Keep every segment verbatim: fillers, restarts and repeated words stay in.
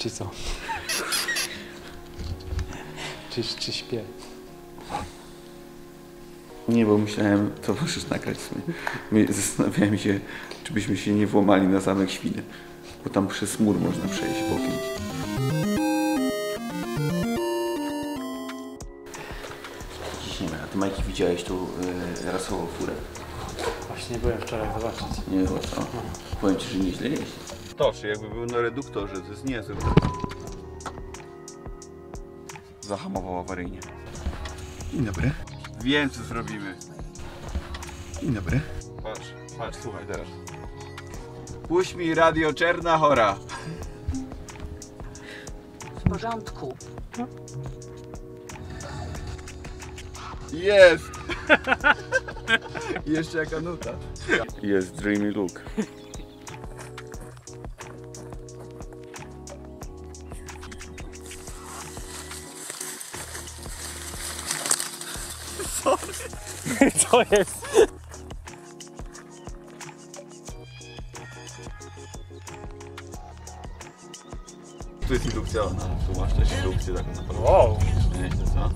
czy co? Czy, czy śpię? Nie, bo myślałem, to możesz nagrać w sumie. Zastanawiałem się, czy byśmy się nie włamali na zamek Świny, bo tam przez mur można przejść bokiem. Ciśniemy. A ty, Majki, widziałeś tu yy, rasową furę? Właśnie byłem wczoraj zobaczyć. Nie, bo co? No. Powiem ci, że nieźle jeździ. To, czy jakby był na reduktorze, to jest niezłe. Zahamował awaryjnie. Dzień dobry. Wiem, co zrobimy. Dzień dobry. Patrz, patrz, słuchaj teraz. Puść mi radio Czerna Chora. W porządku. Jest! Jeszcze jaka nuta. Jest Dreamy Look. Co jest? Tu jest indukcja, no, tu masz też indukcję taką na pewno. Wow! Nieźle, co?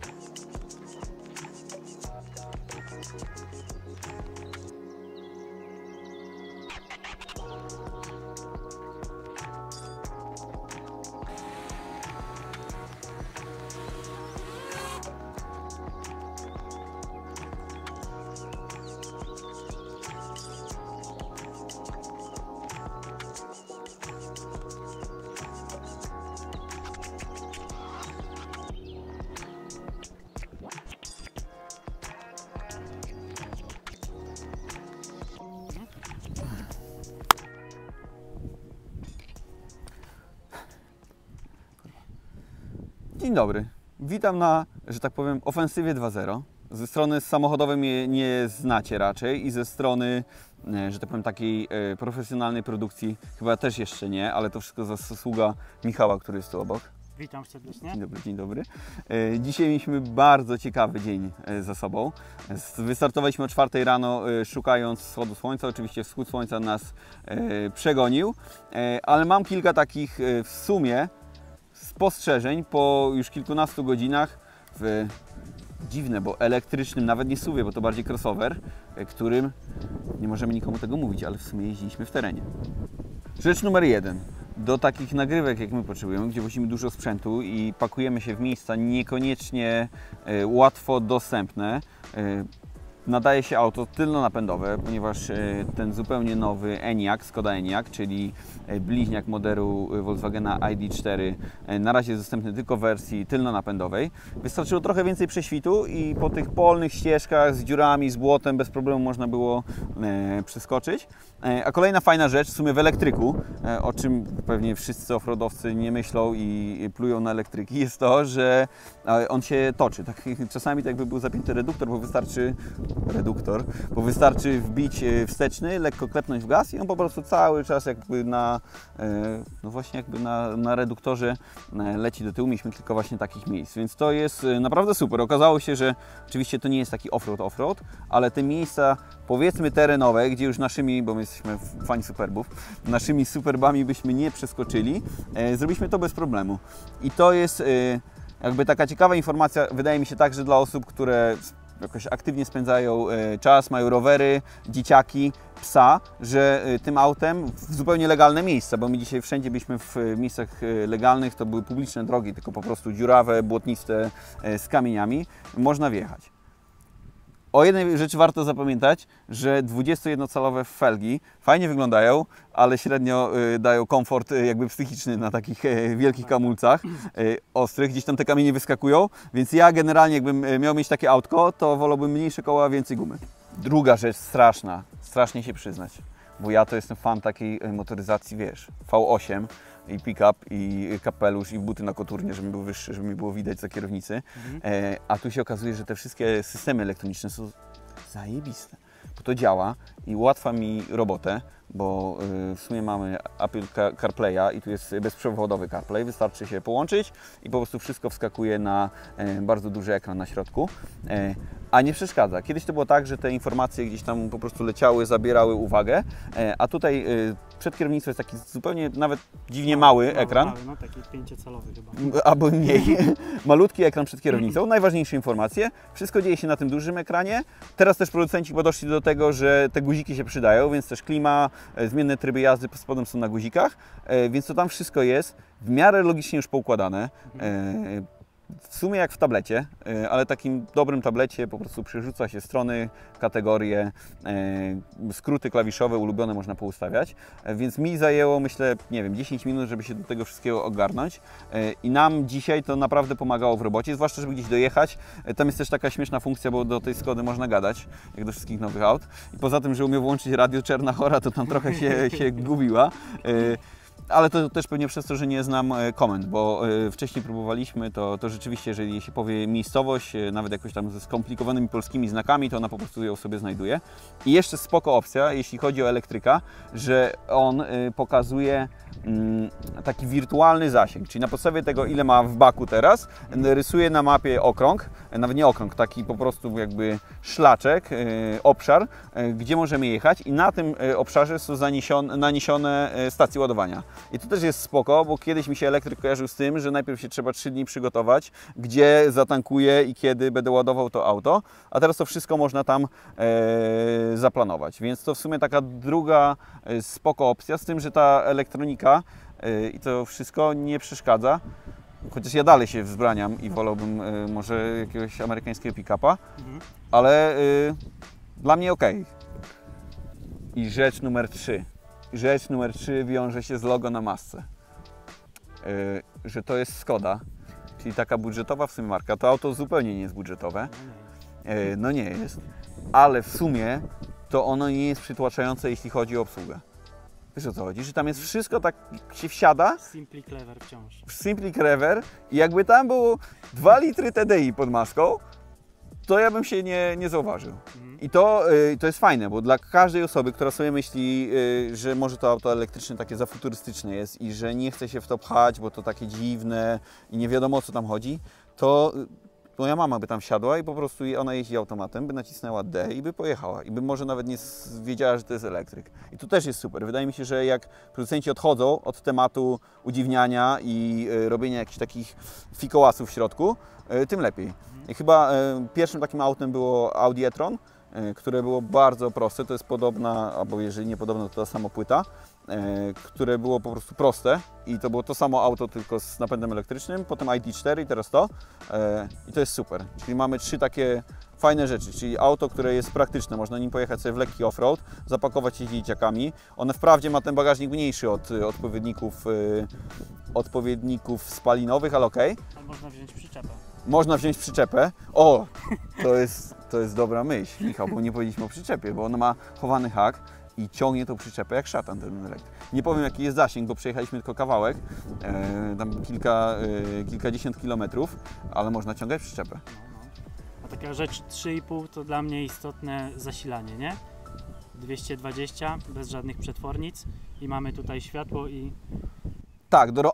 Dzień dobry. Witam na, że tak powiem, ofensywie dwa zero. Ze strony samochodowej mnie nie znacie raczej i ze strony, że tak powiem, takiej profesjonalnej produkcji chyba też jeszcze nie, ale to wszystko zasługa Michała, który jest tu obok. Witam serdecznie. Dzień dobry, dzień dobry. Dzisiaj mieliśmy bardzo ciekawy dzień za sobą. Wystartowaliśmy o czwartej rano, szukając wschodu słońca. Oczywiście wschód słońca nas przegonił, ale mam kilka takich w sumie spostrzeżeń po już kilkunastu godzinach w dziwne, bo elektrycznym, nawet nie suwie, bo to bardziej crossover, którym nie możemy nikomu tego mówić, ale w sumie jeździliśmy w terenie. Rzecz numer jeden. Do takich nagrywek, jak my potrzebujemy, gdzie wozimy dużo sprzętu i pakujemy się w miejsca niekoniecznie y, łatwo dostępne, y, nadaje się auto tylnonapędowe, ponieważ y, ten zupełnie nowy Enyaq, Skoda Enyaq, czyli y, bliźniak modelu Volkswagena I D cztery, y, na razie jest dostępny tylko w wersji tylnonapędowej. Wystarczyło trochę więcej prześwitu i po tych polnych ścieżkach z dziurami, z błotem bez problemu można było y, przeskoczyć. A kolejna fajna rzecz, w sumie w elektryku, o czym pewnie wszyscy offroadowcy nie myślą i plują na elektryki, jest to, że on się toczy. Tak, czasami tak jakby był zapięty reduktor, bo wystarczy reduktor, bo wystarczy wbić wsteczny, lekko klepnąć w gaz i on po prostu cały czas jakby na, no właśnie jakby na, na reduktorze leci do tyłu. Mieliśmy kilka właśnie takich miejsc, więc to jest naprawdę super. Okazało się, że oczywiście to nie jest taki offroad offroad, ale te miejsca, powiedzmy terenowe, gdzie już naszymi, bo my jesteśmy fani superbów, naszymi superbami byśmy nie przeskoczyli, e, zrobiliśmy to bez problemu. I to jest e, jakby taka ciekawa informacja, wydaje mi się także dla osób, które jakoś aktywnie spędzają e, czas, mają rowery, dzieciaki, psa, że e, tym autem w zupełnie legalne miejsca, bo my dzisiaj wszędzie byliśmy w miejscach e, legalnych, to były publiczne drogi, tylko po prostu dziurawe, błotniste, e, z kamieniami, można wjechać. O jednej rzeczy warto zapamiętać, że dwudziestojednocalowe felgi fajnie wyglądają, ale średnio y, dają komfort y, jakby psychiczny na takich y, wielkich kamulcach y, ostrych. Gdzieś tam te kamienie wyskakują, więc ja generalnie jakbym miał mieć takie autko, to wolałbym mniejsze koła, więcej gumy. Druga rzecz straszna, strasznie się przyznać, bo ja to jestem fan takiej motoryzacji, wiesz, V osiem i pick-up, i kapelusz, i buty na koturnie, żeby był wyższy, żeby mi było widać za kierownicy. Mhm. E, a tu się okazuje, że te wszystkie systemy elektroniczne są zajebiste, bo to działa i ułatwia mi robotę, bo y, w sumie mamy Apple CarPlaya i tu jest bezprzewodowy CarPlay, wystarczy się połączyć i po prostu wszystko wskakuje na y, bardzo duży ekran na środku, y, a nie przeszkadza. Kiedyś to było tak, że te informacje gdzieś tam po prostu leciały, zabierały uwagę, y, a tutaj y, przed kierownicą jest taki zupełnie nawet dziwnie mały Mały, ekran, Mały, no taki pięciocalowy chyba. albo mniej, malutki ekran przed kierownicą, najważniejsze informacje, wszystko dzieje się na tym dużym ekranie. Teraz też producenci chyba doszli do tego, że te guziki się przydają, więc też klima, e, zmienne tryby jazdy pod spodem są na guzikach, e, więc to tam wszystko jest w miarę logicznie już poukładane. E, w sumie jak w tablecie, e, ale takim dobrym tablecie po prostu przerzuca się strony, kategorie, e, skróty klawiszowe ulubione można poustawiać, e, więc mi zajęło, myślę, nie wiem, dziesięć minut, żeby się do tego wszystkiego ogarnąć e, i nam dzisiaj to naprawdę pomagało w robocie, zwłaszcza żeby gdzieś dojechać. E, tam jest też taka śmieszna funkcja, bo do tej Skody można gadać, jak do wszystkich nowych aut, i poza tym, że umie włączyć radio Czarna Chora, to tam trochę się, się gubiła. E, Ale to też pewnie przez to, że nie znam komend, bo wcześniej próbowaliśmy, to, to rzeczywiście, jeżeli się powie miejscowość, nawet jakoś tam ze skomplikowanymi polskimi znakami, to ona po prostu ją sobie znajduje. I jeszcze spoko opcja, jeśli chodzi o elektryka, że on pokazuje taki wirtualny zasięg, czyli na podstawie tego, ile ma w baku teraz, rysuje na mapie okrąg, nawet nie okrąg, taki po prostu jakby szlaczek, obszar, gdzie możemy jechać, i na tym obszarze są zaniesione, naniesione stacje ładowania. I to też jest spoko, bo kiedyś mi się elektryk kojarzył z tym, że najpierw się trzeba trzy dni przygotować, gdzie zatankuję i kiedy będę ładował to auto, a teraz to wszystko można tam e, zaplanować. Więc to w sumie taka druga e, spoko opcja, z tym, że ta elektronika e, i to wszystko nie przeszkadza. Chociaż ja dalej się wzbraniam i wolałbym e, może jakiegoś amerykańskiego pick-upa, mhm. ale e, dla mnie ok. I rzecz numer trzy. Rzecz numer trzy wiąże się z logo na masce, yy, że to jest Skoda, czyli taka budżetowa w sumie marka. To auto zupełnie nie jest budżetowe, yy, no nie jest, ale w sumie to ono nie jest przytłaczające, jeśli chodzi o obsługę. Wiesz, o co chodzi? Że tam jest wszystko, tak się wsiada. Simply clever wciąż. Simply clever, i jakby tam było dwa litry T D I pod maską, to ja bym się nie, nie zauważył. Mhm. I to, y, to jest fajne, bo dla każdej osoby, która sobie myśli, y, że może to auto elektryczne takie za futurystyczne jest i że nie chce się w to pchać, bo to takie dziwne i nie wiadomo, o co tam chodzi, to moja mama by tam wsiadła i po prostu ona jeździ automatem, by nacisnęła D i by pojechała. I by może nawet nie wiedziała, że to jest elektryk. I to też jest super. Wydaje mi się, że jak producenci odchodzą od tematu udziwniania i y, robienia jakichś takich fikołasów w środku, y, tym lepiej. I chyba y, pierwszym takim autem było Audi e-tron, y, które było bardzo proste. To jest podobna, albo jeżeli nie podobna, to ta sama płyta, y, które było po prostu proste. I to było to samo auto, tylko z napędem elektrycznym. Potem I D cztery i teraz to. Y, I to jest super. Czyli mamy trzy takie fajne rzeczy, czyli auto, które jest praktyczne, można nim pojechać sobie w lekki off-road, zapakować się dzieciakami. One wprawdzie ma ten bagażnik mniejszy od y, odpowiedników, y, odpowiedników spalinowych, ale okej. Okay. Ale można wziąć przyczepę. Można wziąć przyczepę. O, to jest, to jest dobra myśl, Michał, bo nie powiedzieliśmy o przyczepie, bo ona ma chowany hak i ciągnie tą przyczepę jak szatan ten elektryk. Nie powiem, jaki jest zasięg, bo przejechaliśmy tylko kawałek, e, tam kilka, e, kilkadziesiąt kilometrów, ale można ciągać przyczepę. No, no. A taka rzecz trzy i pół to dla mnie istotne zasilanie, nie? dwieście dwadzieścia, bez żadnych przetwornic, i mamy tutaj światło i... Tak, do...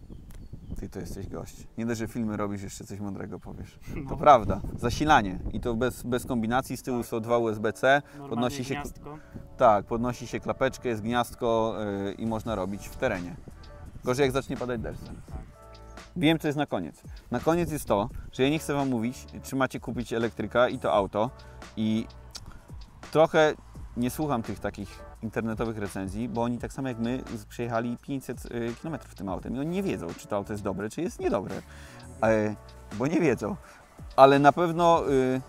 Ty to jesteś gość. Nie dość, że filmy robisz, jeszcze coś mądrego powiesz. No. To prawda. Zasilanie. I to bez, bez kombinacji. Z tyłu są dwa U S B C. Podnosi się, gniazdko. tak, podnosi się klapeczkę, jest gniazdko yy, i można robić w terenie. Gorzej jak zacznie padać deszcz. Tak. Wiem, co jest na koniec. Na koniec jest to, że ja nie chcę Wam mówić, czy macie kupić elektryka i to auto. I trochę nie słucham tych takich internetowych recenzji, bo oni tak samo jak my przejechali pięćset kilometrów tym autem i oni nie wiedzą, czy to auto jest dobre, czy jest niedobre, e, bo nie wiedzą. Ale na pewno y,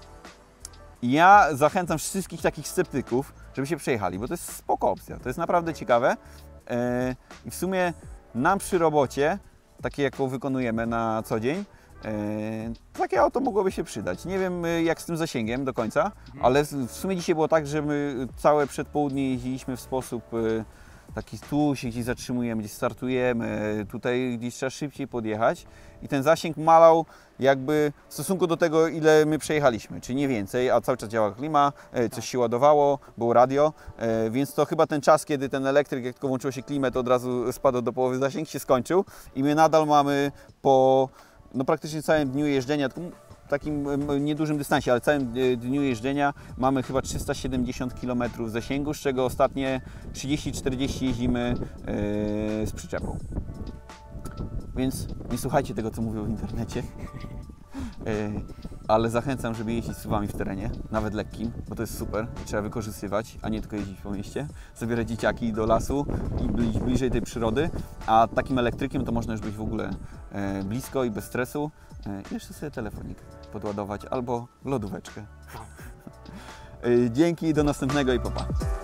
ja zachęcam wszystkich takich sceptyków, żeby się przejechali, bo to jest spoko opcja, to jest naprawdę ciekawe e, i w sumie nam przy robocie, takiej jaką wykonujemy na co dzień, Yy, takie auto mogłoby się przydać. Nie wiem jak z tym zasięgiem do końca, ale w sumie dzisiaj było tak, że my całe przedpołudnie jeździliśmy w sposób yy, taki tu się gdzieś zatrzymujemy, gdzieś startujemy, tutaj gdzieś trzeba szybciej podjechać i ten zasięg malał jakby w stosunku do tego, ile my przejechaliśmy, czyli nie więcej, a cały czas działa klima, coś się ładowało, było radio, więc to chyba ten czas, kiedy ten elektryk, jak tylko włączyło się klimę, to od razu spadł do połowy, zasięg się skończył i my nadal mamy po no, praktycznie całym dniu jeżdżenia, takim niedużym dystansie, ale całym dniu jeżdżenia mamy chyba trzysta siedemdziesiąt kilometrów zasięgu, z czego ostatnie trzydzieści czterdzieści jeździmy yy, z przyczepą. Więc nie słuchajcie tego, co mówią w internecie, yy, ale zachęcam, żeby jeździć z suwami w terenie, nawet lekkim, bo to jest super, trzeba wykorzystywać, a nie tylko jeździć po mieście, zabierać dzieciaki do lasu i być bliżej tej przyrody, a takim elektrykiem to można już być w ogóle yy, blisko i bez stresu. I jeszcze sobie telefonik podładować albo lodóweczkę. Dzięki, do następnego i pa pa.